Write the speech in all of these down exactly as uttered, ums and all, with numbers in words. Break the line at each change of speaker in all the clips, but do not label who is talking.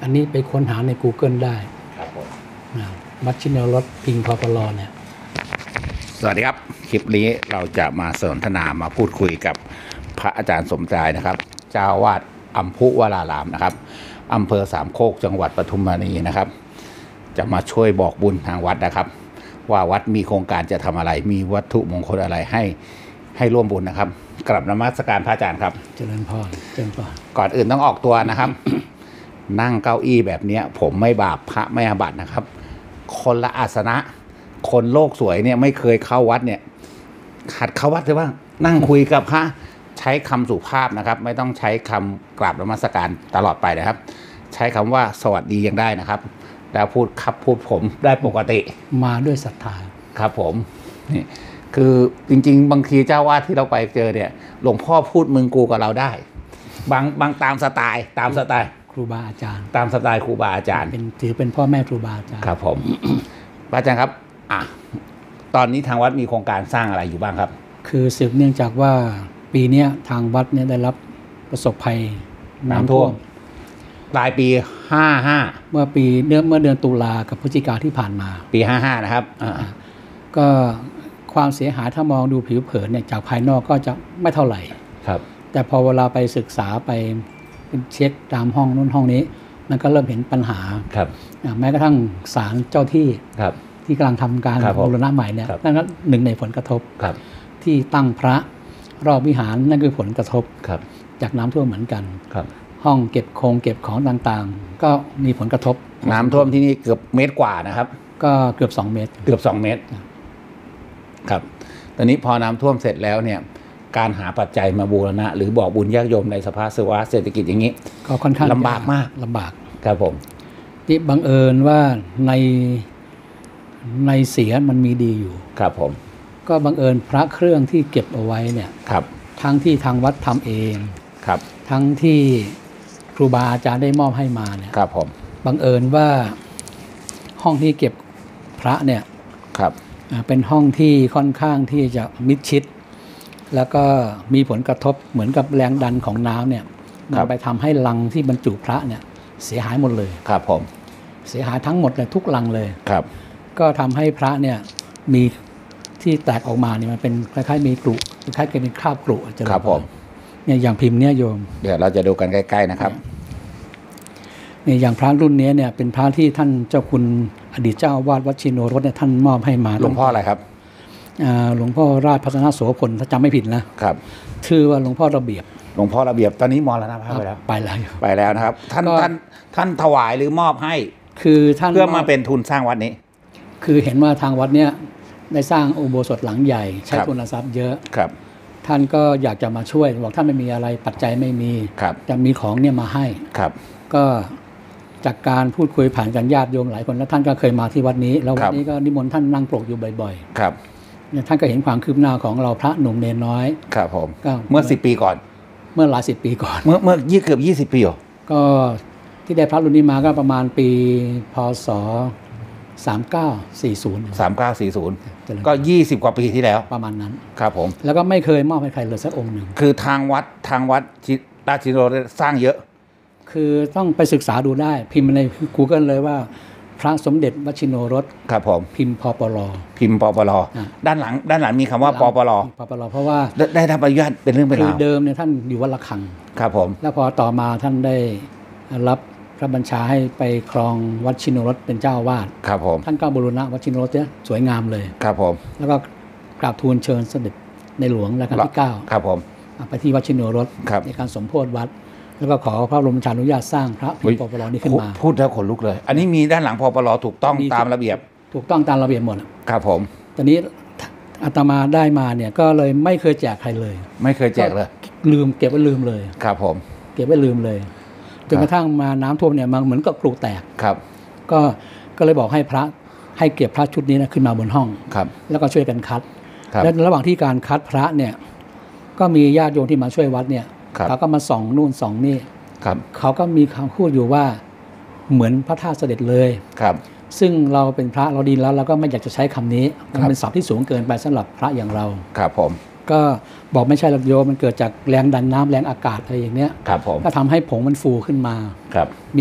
อันนี้ไปค้นหาใน Google ได้
ครับผม
วัดชินรสพิงพปลเนี่ย
สวัสดีครับคลิปนี้เราจะมาสนทนามาพูดคุยกับพระอาจารย์สมใจนะครับเจ้าวาดอัมพุวรารามนะครับอำเภอสามโคกจังหวัดปทุมธานีนะครับจะมาช่วยบอกบุญทางวัดนะครับว่าวัดมีโครงการจะทำอะไรมีวัตถุมงคลอะไรให้ให้ร่วมบุญนะครับกราบนมัสการพระอาจารย์ครับ
เจริญพรเจริญพร
ก่อนอื่นต้องออกตัวนะครับ นั่งเก้าอี้แบบนี้ผมไม่บาปพระไม่อาบัตินะครับคนละอาสนะคนโลกสวยเนี่ยไม่เคยเข้าวัดเนี่ยขัดเข้าวัดใช่ป่ะนั่งคุยกับพระใช้คำสุภาพนะครับไม่ต้องใช้คำกราบนมัสการตลอดไปนะครับใช้คำว่าสวัสดียังได้นะครับแล้วพูดครับพูดผมได้ปกติ
มาด้วยศรัทธา
ครับผมนี่คือจริงๆบางทีเจ้าวาดที่เราไปเจอเนี่ยหลวงพ่อพูดมึงกูกับเราได้บางบางตามสไตล์ตามสไตล์
ครูบาอาจารย์
ตามสไตล์ครูบาอาจารย์
เป็นถือเป็นพ่อแม่ครูบาอาจารย์
ครับผมพระอาจารย์ครับอ่ะตอนนี้ทางวัดมีโครงการสร้างอะไรอยู่บ้างครับ
คือสืบเนื่องจากว่าปีนี้ทางวัดเนี่ยได้รับประสบภัยน้ำท่วม
ปลายปีห้าห้า
เมื่อปีเนื่อเมื่อเดือนตุลากับพฤศจิกาที่ผ่านมา
ปีห้าห้านะครับอ่า
ก็ความเสียหายถ้ามองดูผิวเผินเนี่ยจากภายนอกก็จะไม่เท่าไหร่
ครับ
แต่พอเวลาไปศึกษาไปเช็คตามห้องนู้นห้องนี้มันก็เริ่มเห็นปัญหา
ครับ
แม้กระทั่งศาลเจ้าที่
ครับ
ที่กำลังทำการบูรณะใหม่เนี่ยนั่นก็หนึ่งในผลกระทบ
ครับ
ที่ตั้งพระรอบวิหารนั่นคือผลกระทบ
ครับ
จากน้ำท่วมเหมือนกัน
ครับ
ห้องเก็บโครงเก็บของต่างๆก็มีผลกระทบ
น้ำท่วมที่นี่เกือบเมตรกว่านะครับ
ก็เกือบสองเมตร
เกือบสองเมตรครับตอนนี้พอน้ำท่วมเสร็จแล้วเนี่ยการหาปัจจัยมาบูรณะหรือบอกบุญญาติโยมในสภาพภาวะเศรษฐกิจอย่างนี้
ก็ค่อนข้าง
ลำบากมาก
ลำบาก
ครับผม
ที่บังเอิญว่าในในเสียมันมีดีอยู่
ครับผม
ก็บังเอิญพระเครื่องที่เก็บเอาไว้เนี่ย
ครับ
ทั้งที่ทางวัดทำเอง
ครับ
ทั้งที่ครูบาอาจารย์ได้มอบให้มาเนี่ย
ครับผม
บังเอิญว่าห้องที่เก็บพระเนี่ย
ครับ
เป็นห้องที่ค่อนข้างที่จะมิดชิดแล้วก็มีผลกระทบเหมือนกับแรงดันของน้ำเนี่ยนำไปทำให้ลังที่บรรจุพระเนี่ยเสียหายหมดเลย
ครับผม
เสียหายทั้งหมดเลยทุกลังเลย
ครับ
ก็ทำให้พระเนี่ยมีที่แตกออกมาเนี่ยมันเป็นคล้ายๆมีกรุคล้ายๆกับเป็นคราบกรุจะ
ครับผม
เนี่ยอย่างพิมพ์เนี่ยโยม
เดี๋ยวเราจะดูกันใกล้ๆนะครับ
เนี่ยอย่างพระรุ่นนี้เนี่ยเป็นพระที่ท่านเจ้าคุณอดีตเจ้าอาวาสวัดชินรสเนี่ยท่านมอบให้มา
หลวงพ่ออะไรครับ
หลวงพ่อราชพัฒนโสพลถ้าจำไม่ผิดนะครับชื่อว่าหลวงพ่อระเบียบ
หลวงพ่อระเบียบตอนนี้มรณภาพไปแล้ว
ไปแล้ว
ไปแล้วนะครับท่านท่านท่านถวายหรือมอบให้
คือท่าน
เพื่อมาเป็นทุนสร้างวัดนี้
คือเห็นว่าทางวัดเนี่ยได้สร้างอุโบสถหลังใหญ่ใช้ทุนทรัพย์เยอะ
ครับ
ท่านก็อยากจะมาช่วยบอกท่านไม่มีอะไรปัจจัยไม่มีจะมีของเนี่ยมาให้
ครับ
ก็จากการพูดคุยผ่านกันญาติโยมหลายคนแล้วท่านก็เคยมาที่วัดนี้แล้ววันนี้ก็นิมนต์ท่านนั่งปลกอยู่บ่อย
ๆครับ
เนี่ยท่านก็เห็นความคืบหน้าของเราพระหนุ่มเนรน้อย
ครับผมเมื่อสิบปีก่อน
เมื่อหลายสิบปีก่อน
เมื่อเมื่อยี่เกือบยี่สิบปีหรอ
ก็ที่ได้พระรุ่นนี้มาก็ประมาณปีพศสามเก้าสี่ศูนย์
สามเก้าสี่ศูนย์ก็ยี่สิบกว่าปีที่แล้ว
ประมาณนั้น
ครับผม
แล้วก็ไม่เคยมอบให้ใครเลยสักองค์หนึ่ง
คือทางวัดทางวัดราชชินรสสร้างเยอะ
คือต้องไปศึกษาดูได้พิมพ์ใน Google เลยว่าพระสมเด็จวชิโนรส
ครับผม
พิมพ์ปปล
พิมพ์ปปลด้านหลังด้านหลังมีคำว่าปปล
ปปลเพราะว่า
ได้รับอนุญาตเป็นเรื่องเป็นราว
คือเดิมเนี่ยท่านอยู่วัดระฆัง
ครับผม
แล้วพอต่อมาท่านได้รับพระบัญชาให้ไปครองวัดชิโนรสเป็นเจ้าอาวาส
ครับผม
ท่านก็บูรณะวัดชิโนรสเนี่ยสวยงามเลย
ครับผม
แล้วก็กราบทูลเชิญเสด็จในหลวงรัชกาลที่เก้า
ครับผม
ไปที่วัดชิโนรสในการสมโภชวัดแล้วก็ขอพระบรมราชานุญาตสร้างพระพิมพ์ปปลนี้ขึ้นมา
พูดแล้วขนลุกเลยอันนี้มีด้านหลังปปลถูกต้องตามระเบียบ
ถูกต้องตามระเบียบหมด
ครับผม
ตอนนี้อาตมาได้มาเนี่ยก็เลยไม่เคยแจกใครเลย
ไม่เคยแจกเลย
ลืมเก็บไว้ลืมเลย
ครับผม
เก็บไว้ลืมเลยจนกระทั่งมาน้ำท่วมเนี่ยมันเหมือนกับกรุแตก
ครับ
ก็ก็เลยบอกให้พระให้เก็บพระชุดนี้นะขึ้นมาบนห้อง
ครับ
แล้วก็ช่วยกันคัดและระหว่างที่การคัดพระเนี่ยก็มีญาติโยมที่มาช่วยวัดเนี่ยเขาก็มาส่องนู่นส่องนี่เขาก็มีคำพูดอยู่ว่าเหมือนพระธาตุเสด็จเลย
ครับ
ซึ่งเราเป็นพระเราดีแล้วเราก็ไม่อยากจะใช้คำนี้มันเป็นศัพท์ที่สูงเกินไปสำหรับพระอย่างเรา
ครับผม
ก็บอกไม่ใช่หรอกโยมมันเกิดจากแรงดันน้ำแรงอากาศอะไรอย่างเนี้ย
ครับผม
ก็ทำให้ผงมันฟูขึ้นมา
ครับ
มี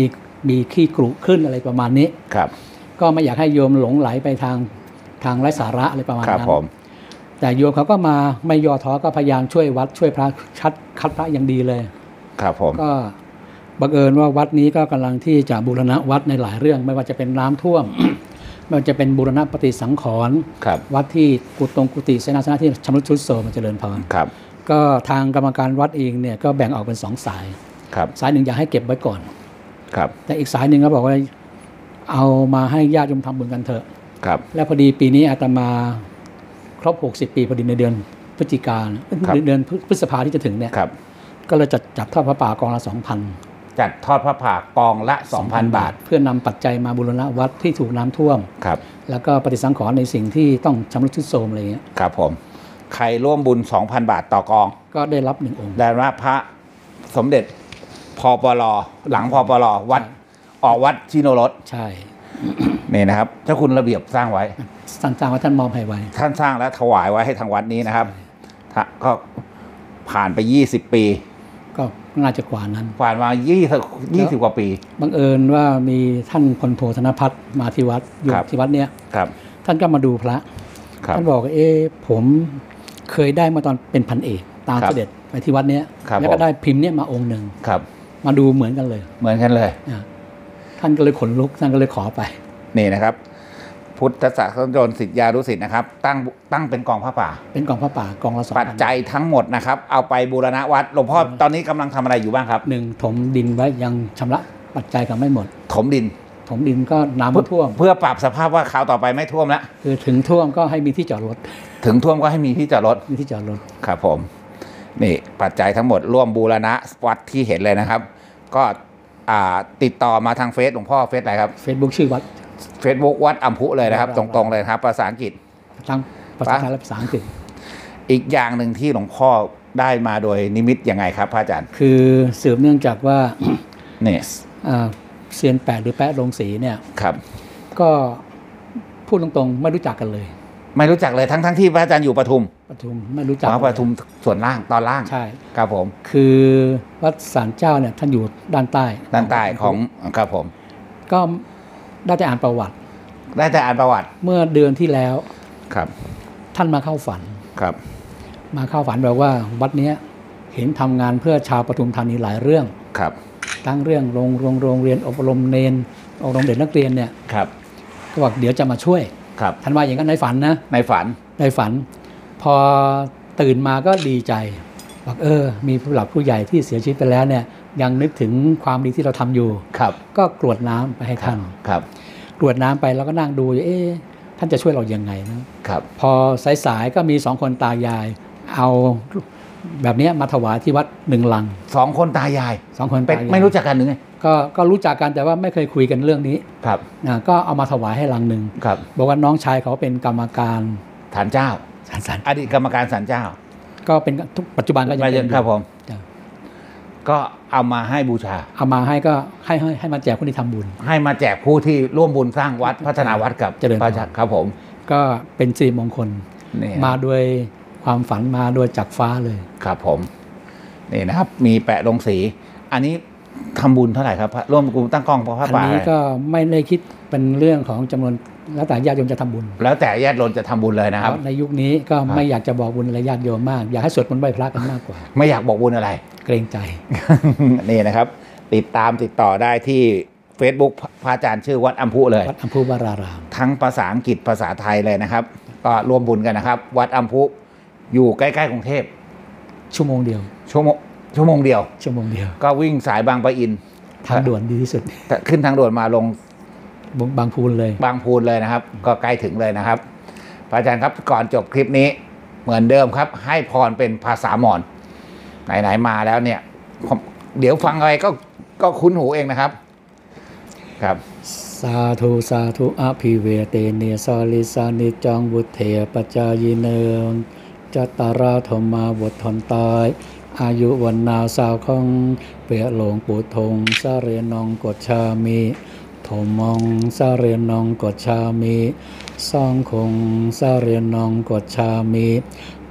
มีขี้กรุขึ้นอะไรประมาณนี้
ครับ
ก็ไม่อยากให้โยมหลงไหลไปทางทางไร้สาระอะไรประมาณนั้นแต่โยมเขาก็มาไม่ย่อท้อก็พยายามช่วยวัดช่วยพระคัดคัดพระอย่างดีเลย
ครับผม
ก็บังเอิญว่าวัดนี้ก็กำลังที่จะบูรณะวัดในหลายเรื่องไม่ว่าจะเป็นน้ำท่วม ไม่ว่าจะเป็นบูรณะปฏิสังขรณ์วัดที่กุฏงกุฏิเสนาสนะที่ชำรุดทรุดโทรมเจริญพรก็ทางกรรมการวัดเองเนี่ยก็แบ่งออกเป็นสองสายสายหนึ่งอยากให้เก็บไว้ก่อนแต่อีกสายหนึ่งก็บอกว่าเอามาให้ญาติโยมทำบุญกันเถอะและพอดีปีนี้อาตมาครบหกสิบปีพอดีในเดือนพฤศจิกายนเดือนพฤษภาที่จะถึงเนี่ยก็เลยจัดจัดทอดพระป่ากองละสองพัน
จัดทอดพระป่ากองละ สองพัน บาท
เพื่อนำปัจจัยมาบูรณะวัดที่ถูกน้ำท่วม
ครับ
แล้วก็ปฏิสังขรณ์ในสิ่งที่ต้องชำรุดทรุดโทรมอะไรอย่างเงี้ย
ครับผมใครร่วมบุญ สองพัน บาทต่อกอง
ก็ได้รับหนึ่งองค์
ได้รับพระสมเด็จพปลหลังพปลวัดออกวัดชิโนรส
ใช่
นี่นะครับเจ้าคุณระเบียบสร้างไว้
สร้างไว้ท่านมอบให้ไว้
ท่านสร้างและถวายไว้ให้ทางวัดนี้นะครับก็ผ่านไปยี่สิบปี
ก็น่าจะกว่านั้น
ผ่านมายี่สิบ ยี่สิบกว่าปี
บังเอิญว่ามีท่านพลโทธนภัทรมาที่วัดอยู่ที่วัดเนี้ยท่านก็มาดูพระท่านบอกเอ๊ะผมเคยได้มาตอนเป็นพันเอกตามเสด็จไปที่วัดเนี้ยแล้วก็ได้พิมพ์เนี้ยมาองค์หนึ่งมาดูเหมือนกันเลย
เหมือนกันเลย
ท่านก็เลยขนลุกท่านก็เลยขอไป
นี่นะครับพุทธศาสนิกชนศิษยานุศิษย์นะครับตั้งตั้งเป็นกองผ้าป่า
เป็นกองผ้าป่ากองละสอง
ปัจจัยทั้งหมดนะครับเอาไปบูรณะวัดหลวงพ่อตอนนี้กำลังทำอะไรอยู่บ้างครับ
หนึ่งถมดินไว้ยังชำระปัจจัยกันไม่หมด
ถมดิน
ถมดินก็น้ำท่วม
เพื่อปรับสภาพว่าคราวต่อไปไม่ท่วมแล้ว
คือถึงท่วมก็ให้มีที่จอดรถ
ถึงท่วมก็ให้มีที่จอดรถ
มีที่จอดรถ
ครับผมนี่ปัจจัยทั้งหมดร่วมบูรณะวัดที่เห็นเลยนะครับก็ติดต่อมาทางเฟซหลวงพ่อเฟซอะไรครับ
เฟซบุ๊กชื่อวัด
เฟซบุ๊กวัดอัมพุเลยนะครับตรงๆเลยครับภาษาอังกฤษ
ทั้งภาษาไทยและภาษาอังกฤษ
อีกอย่างหนึ่งที่หลวงพ่อได้มาโดยนิมิตยังไงครับพระอาจารย์
คือสืบเนื่องจากว่า
เนี่ย
เซียนแปดหรือแปะลงสีเนี่ย
ครับ
ก็พูดตรงๆไม่รู้จักกันเลย
ไม่รู้จักเลยทั้งทั้งที่พระอาจารย์อยู่ปทุม
ปทุมไม่รู้จัก
ปทุมส่วนล่างตอนล่าง
ใช่
ครับผม
คือวัดศาลเจ้าเนี่ยท่านอยู่ด้านใต้
ด้านใต้ของครับผม
ก็ได้แต่อ่านประวัติ
ได้แต่อ่านประวัติ
เมื่อเดือนที่แล้ว
ครับ
ท่านมาเข้าฝัน
ครับ
มาเข้าฝันบอกว่าวัดนี้เห็นทำงานเพื่อชาวปทุมธานีหลายเรื่อง
ครับ
ทั้งเรื่องโรงโรงโรงเรียนอบรมเนรอบรมเด็กนักเรียนเนี่ย
ครับ
ก็บอกเดี๋ยวจะมาช่วย
ครับ
ท่านว่าอย่างนั้นในฝันนะ
ในฝัน
ในฝันพอตื่นมาก็ดีใจบอกเออมีผู้หลักผู้ใหญ่ที่เสียชีวิตไปแล้วเนี่ยยังนึกถึงความดีที่เราทำอยู่
ครับ
ก็กรวดน้ำไปให้ท่าน
ครับ
กรวดน้ำไปแล้วก็นั่งดูเอ๊ะท่านจะช่วยเรายังไง
นะครับ
พอสายๆก็มีสองคนตายายเอาแบบนี้มาถวายที่วัดหนึ่งลัง
สองคนตายาย
สองคนตายาย
ไม่รู้จักกันหรือไง
ก็ก็รู้จักกันแต่ว่าไม่เคยคุยกันเรื่องนี้
ครับ
นะก็เอามาถวายให้ลังหนึ่ง
ครับ
บอกว่าน้องชายเขาเป็นกรรมการ
ศาลเจ้า
ศาล
อดีตกรรมการศาลเจ้า
ก็เป็นทุกปัจจุบันก็ยังเป็น
ครับผมก็เอามาให้บูชา
เอามาให้ก็ให้ให้ให้มาแจกผู้ที่ทำบุญ
ให้มาแจกผู้ที่ร่วมบุญสร้างวัดพัฒนาวัดกับ
เจริญพร
ครับผม
ก็เป็นสิริมงคลมาด้วยความฝันมาด้วยจากฟ้าเลย
ครับผมนี่นะครับมีแปะลงสีอันนี้ทำบุญเท่าไหร่ครับร่วมกลุ่มตั้งกองพระป่า
อันนี้ก็ไม่ได้คิดเป็นเรื่องของจำนวนแล้วแต่ญาติโยมจะทำบุญ
แล้วแต่ญาติโยมจะทำบุญเลยนะครับ
ในยุคนี้ก็ไม่อยากจะบอกบุญอะไรญาติโยมมากอยากให้สวดมนต์ไหว้พระกันมากกว่า
ไม่อยากบอกบุญอะไร
เกรงใจ
นี่นะครับติดตามติดต่อได้ที่ Facebook พระอาจารย์ชื่อวัดอัมพุเลย
วัดอัมพุวราราม
ทั้งภาษาอังกฤษภาษาไทยเลยนะครับก็ร่วมบุญกันนะครับวัดอัมพุอยู่ใกล้ๆกรุงเทพ
ชั่วโมงเดียว
ชั่วโมงชั่วโมงเดียว
ชั่วโมงเดียว
ก็วิ่งสายบางปะอิน
ทางด่วนดีที่สุด
ขึ้นทางด่วนมาลง
บางพูนเลย
บางพูนเลยนะครับก็ใกล้ถึงเลยนะครับพระอาจารย์ครับก่อนจบคลิปนี้เหมือนเดิมครับให้พรเป็นภาษามอญไหนๆมาแล้วเนี่ยเดี๋ยวฟังอะไรก็ก็คุ้นหูเองนะครับครับ
สาธุสาธุอภิเวเตเนสาลิสานิจังวุฒเถปจายเนจัตตาราธรรมาวุฒทนตายอายุวันนาสาวคงเปียหลงปุทงสาเรนองกดชามีโทมองสาเรนองกดชามีสองคงสาเรนองกดชามี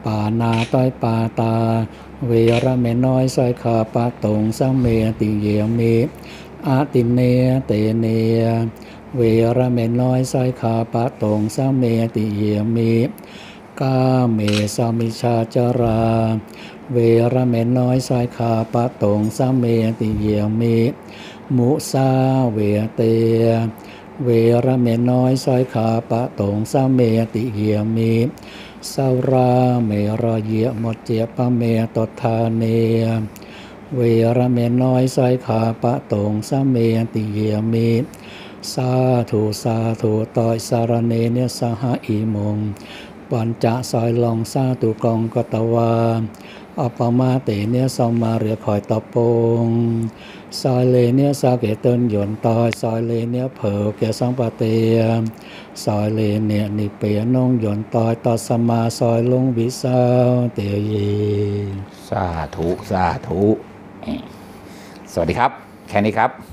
ปานาต้อยปาตาเวรเมน้อยสอยขาปะตงสัมเมติเยมิอาติเนเตเนเวรเมน้อยสอยขาปะตงสัมเมติเยมิกาเมสามิชาจาราเวรเมน้อยสอยขาปะตงสัมเมติเยมิมุสาเวเตเวรเมน้อยสอยขาปะตงสัมเมติเยมิสาราเมรเยหมดเจียปะเมตทาเนเวรเมน้อยสอยขาปะตงสัมเมติเยมิสาธุสาธุต่อยสารเนเนสหอิมงปัญจะซอยลองสาตุกองกตวาอปมาเตเนสอมมาเรือคอยตบปงซอยเลเนียสาเกเตินหยนตอยซอยเลเนียเผอเกสังปะเตซอยเลเนียนิเปียนงหยนตอยต่อสมาซอยลงวิสาวเตย
สาธุสาธุสวัสดีครับแค่นี้ครับ